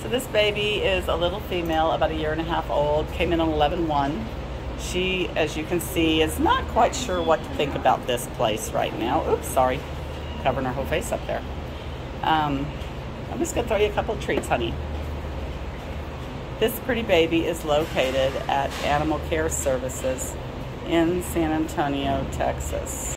So this baby is a little female, about a 1.5 years old, came in on 11/1. She, as you can see, is not quite sure what to think about this place right now. Oops, sorry, covering her whole face up there. I'm just gonna throw you a couple of treats, honey. This pretty baby is located at Animal Care Services in San Antonio, Texas.